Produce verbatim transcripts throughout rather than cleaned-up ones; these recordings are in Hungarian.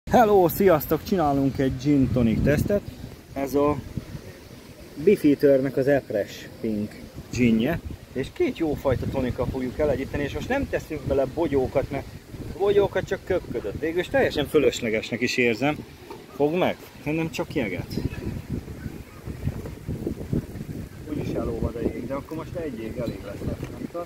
Hello, sziasztok! Csinálunk egy gin tonic tesztet. Ez a Beefeaternek az Epres pink ginje. És két jófajta tonika fogjuk elegyíteni, és most nem teszünk bele bogyókat, mert a bogyókat csak köpködött. Végül is teljesen fölöslegesnek is érzem. Fogd meg, hanem csak jeget. Úgyis elolvad a jég, de akkor most egy jég elég lesz, nem tudom.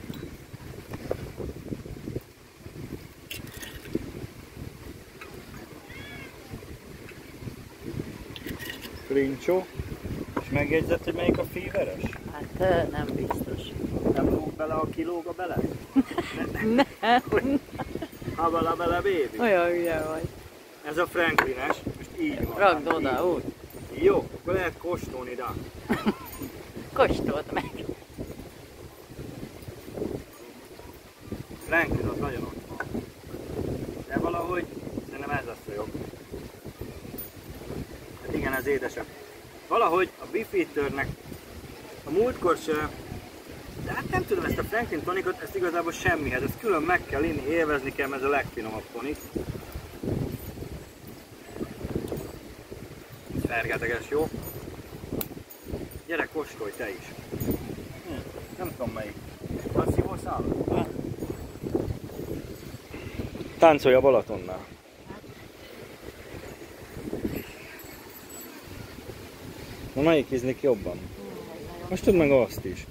Klincsó. És megjegyzett, hogy melyik a fíveres? Hát nem biztos. Nem fog bele a kilóga bele? Nem. Ha bele bele, baby. Olyan hülye vagy. Ez a Franklines, most így van. Rakd oda, úgy. Jó, akkor lehet kóstolni, de. Kóstold meg. Franklin az nagyon ott van. De valahogy szerintem ez lesz a jobb. Hát igen, ez édesebb. Valahogy a Beefeaternek a múltkor se, de hát nem tudom, ezt a Franklin tonicot, ezt igazából semmihez, ezt külön meg kell inni, élvezni kell, ez a legfinomabb tonic. Fergeteges, jó? Gyere, kóstolj te is. Hm, nem tudom melyik. Van szívószál? Táncolj a Balatonnál. Na melyik ízlik jobban? Most tudd meg azt is.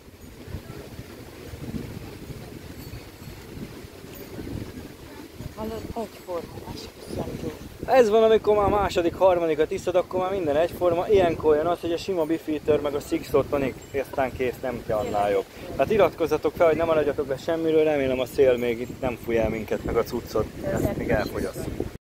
Ez van, amikor már második, harmadikat iszod, akkor már minden egyforma. Ilyenkor jön az, hogy a sima Beefeater meg a Six-Shot tonic aztán kész, nem kell annál jobb. Hát iratkozzatok fel, hogy nem maradjatok le semmiről, remélem a szél még itt nem fúj el minket, meg a cuccot. Ezt még elfogyasszuk.